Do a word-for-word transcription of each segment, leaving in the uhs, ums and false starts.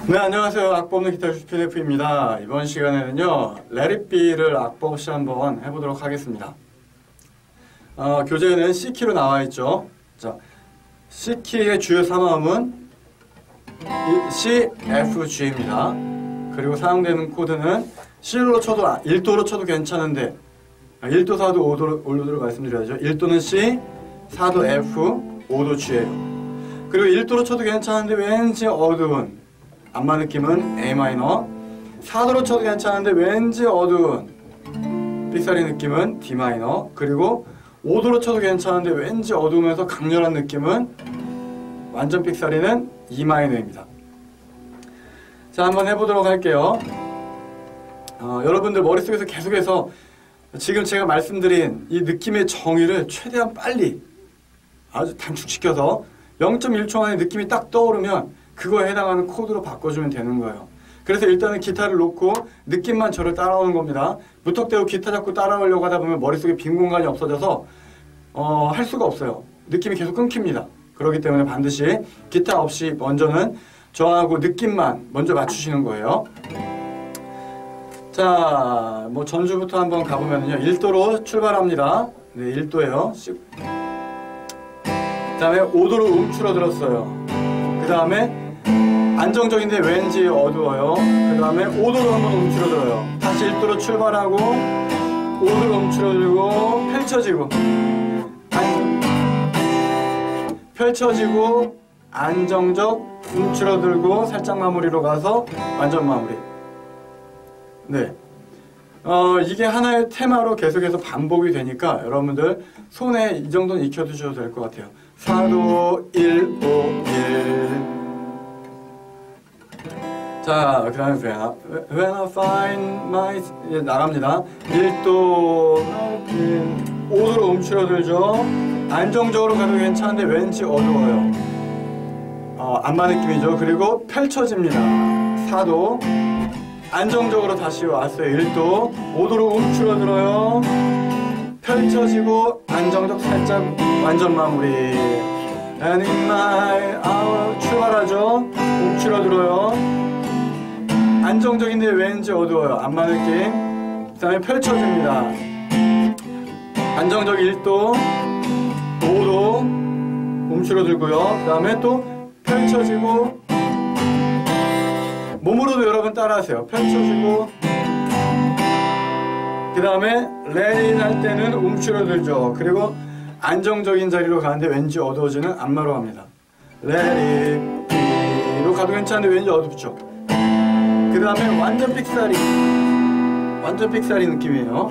네, 안녕하세요. 악보 없는 기타 교수 피디에프입니다. 이번 시간에는요, Let It Be를 악보 없이 한번 해보도록 하겠습니다. 어, 교재에는 C키로 나와있죠. 자, C키의 주요 삼 음은 C, F, G입니다. 그리고 사용되는 코드는 C로 쳐도, 일 도로 쳐도 괜찮은데, 일 도, 사 도, 오 도, 오 도를 말씀드려야죠. 일 도는 C, 사 도 F, 오 도 G예요. 그리고 일 도로 쳐도 괜찮은데 왠지 어두운 안마 느낌은 A 마이너, 사 도로 쳐도 괜찮은데 왠지 어두운 삑사리 느낌은 D 마이너, 그리고 오 도로 쳐도 괜찮은데 왠지 어두우면서 강렬한 느낌은 완전 삑사리는 E 마이너입니다. 자, 한번 해보도록 할게요. 어, 여러분들 머릿속에서 계속해서 지금 제가 말씀드린 이 느낌의 정의를 최대한 빨리 아주 단축시켜서 영 점 일 초 안에 느낌이 딱 떠오르면 그거에 해당하는 코드로 바꿔주면 되는 거예요. 그래서 일단은 기타를 놓고 느낌만 저를 따라오는 겁니다. 무턱대고 기타 잡고 따라오려고 하다 보면 머릿속에 빈 공간이 없어져서 어, 할 수가 없어요. 느낌이 계속 끊깁니다. 그렇기 때문에 반드시 기타 없이 먼저는 저하고 느낌만 먼저 맞추시는 거예요. 자, 뭐 전주부터 한번 가보면요, 일 도로 출발합니다. 네, 일 도예요. 그 다음에 오 도로 움츠러들었어요. 그 다음에 안정적인데 왠지 어두워요. 그 다음에 오 도로 한번 움츠러들어요. 다시 일 도로 출발하고 오 도로 움츠러들고 펼쳐지고 안, 펼쳐지고 안정적 움츠러들고 살짝 마무리로 가서 완전 마무리. 네, 어, 이게 하나의 테마로 계속해서 반복이 되니까 여러분들 손에 이 정도는 익혀두셔도 될 것 같아요. 사 도 일, 오, 일. 자, 그 다음에 when I, when I find my, 예, 나갑니다. 일 도, 오 도로 움츠러들죠. 안정적으로 가도 괜찮은데 왠지 어두워요. 어, 안마 느낌이죠. 그리고 펼쳐집니다. 사 도. 안정적으로 다시 왔어요. 일 도. 오 도로 움츠러들어요. 펼쳐지고 안정적 살짝 완전 마무리. And in my hour 출발하죠. 움츠러들어요. 안정적인데 왠지 어두워요. 안마 느낌. 그 다음에 펼쳐집니다. 안정적 일 도, 오 도 움츠러들고요. 그 다음에 또 펼쳐지고, 몸으로도 여러분 따라하세요. 펼쳐지고, 그 다음에 레인 할 때는 움츠러들죠. 그리고 안정적인 자리로 가는데 왠지 어두워지는 안마로 갑니다. 레인 B로 가도 괜찮은데 왠지 어둡죠. 그 다음에 완전 삑사리, 완전 삑사리 느낌이에요.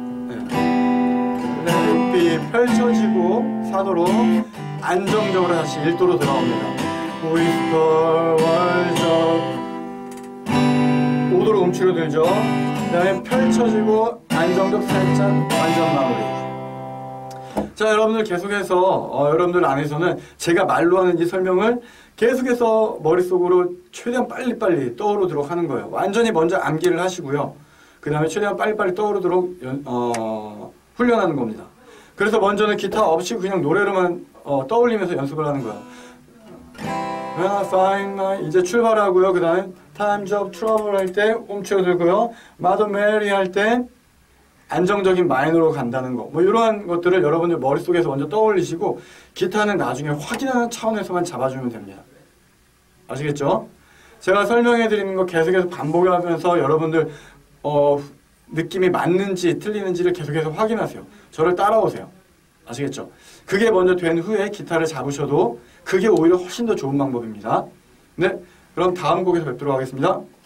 네. 레인 B 펼쳐지고 사 도로 안정적으로 다시 일 도로 돌아옵니다. Whisper Words 오 도로 움츠러들죠. 그 다음에 펼쳐지고 안정적 살짝 완전 마무리. 자, 여러분들 계속해서 어, 여러분들 안에서는 제가 말로 하는 이 설명을 계속해서 머릿속으로 최대한 빨리빨리 떠오르도록 하는 거예요. 완전히 먼저 암기를 하시고요. 그 다음에 최대한 빨리빨리 떠오르도록 연, 어, 훈련하는 겁니다. 그래서 먼저는 기타 없이 그냥 노래로만 어, 떠올리면서 연습을 하는 거예요. When I find my, 이제 출발하고요. 그 다음에 Times of Trouble 할 때 움츠러들고요. Mother Mary 할 때 안정적인 마이너로 간다는 거, 뭐 이러한 것들을 여러분들 머릿속에서 먼저 떠올리시고 기타는 나중에 확인하는 차원에서만 잡아주면 됩니다. 아시겠죠? 제가 설명해 드리는 거 계속해서 반복하면서 여러분들 어, 느낌이 맞는지 틀리는지를 계속해서 확인하세요. 저를 따라오세요. 아시겠죠? 그게 먼저 된 후에 기타를 잡으셔도 그게 오히려 훨씬 더 좋은 방법입니다. 네, 그럼 다음 곡에서 뵙도록 하겠습니다.